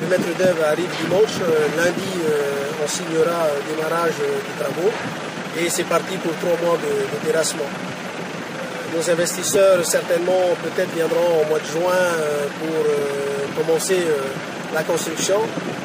Le maître d'œuvre arrive dimanche. Lundi, on signera le démarrage des travaux. Et c'est parti pour 3 mois de terrassement. Nos investisseurs, certainement, peut-être viendront au mois de juin pour commencer la construction.